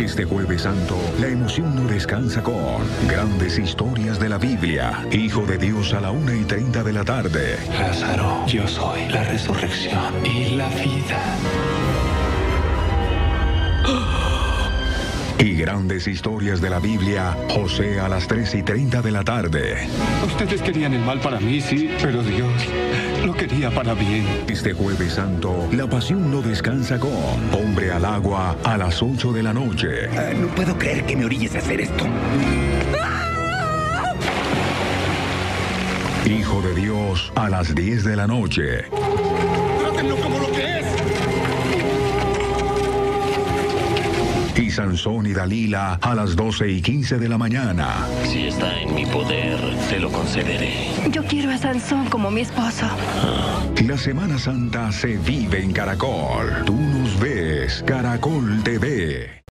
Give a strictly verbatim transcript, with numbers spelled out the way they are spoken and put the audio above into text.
Este Jueves Santo, la emoción no descansa con Grandes Historias de la Biblia. Hijo de Dios a la una y treinta de la tarde. Lázaro, yo soy la resurrección y la vida. Y Grandes Historias de la Biblia, José a las tres y treinta de la tarde. Ustedes querían el mal para mí, sí, pero Dios lo quería para bien. Este Jueves Santo, la pasión no descansa con Hombre al Agua a las ocho de la noche. Uh, no puedo creer que me orilles a hacer esto. Hijo de Dios a las diez de la noche. ¡Trátenlo como lo que es! Y Sansón y Dalila a las doce y quince de la mañana. Si está en mi poder, te lo concederé. Yo quiero a Sansón como mi esposo. La Semana Santa se vive en Caracol. Tú nos ves, Caracol T V.